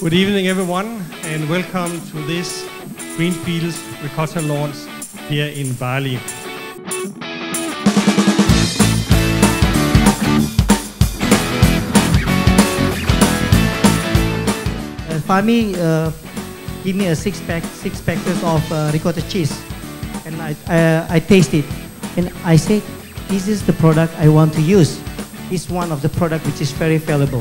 Good evening, everyone, and welcome to this Greenfields Ricotta launch here in Bali. Fahmi give me a six packets of ricotta cheese, and I taste it, and I said, this is the product I want to use. It's one of the product which is very valuable.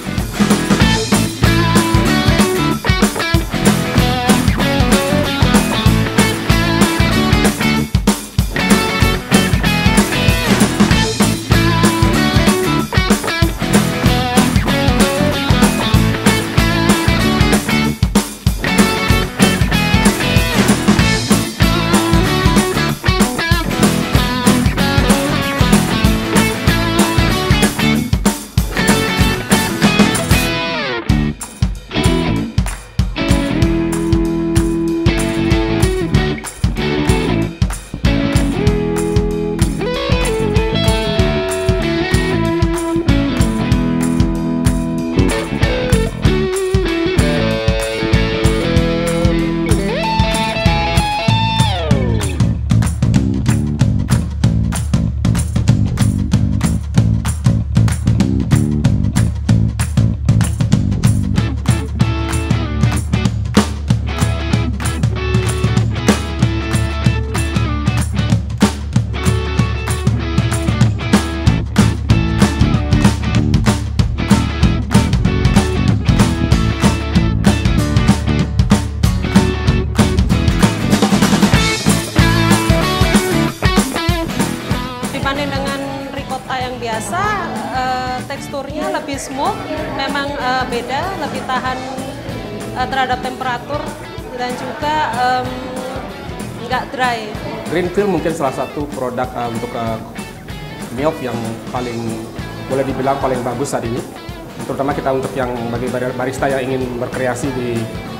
Dibanding dengan ricotta yang biasa, teksturnya lebih smooth, memang beda, lebih tahan terhadap temperatur dan juga nggak dry. Greenfield mungkin salah satu produk untuk milk yang paling boleh dibilang paling bagus saat ini. Terutama kita untuk yang bagi barista yang ingin berkreasi di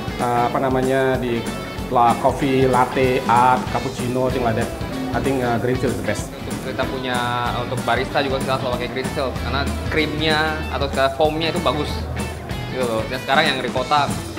di coffee, latte, art, cappuccino, thing like that. I think Greenfield is the best. Kita punya untuk barista juga kita selalu pakai Greenfield karena krimnya atau foamnya itu bagus gitu loh. Dan sekarang yang ricotta